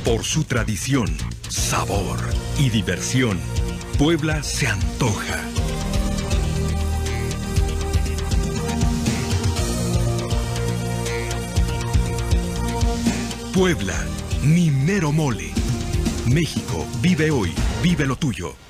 Por su tradición, sabor y diversión, Puebla se antoja. Puebla, mi mero mole. México, vive hoy, vive lo tuyo.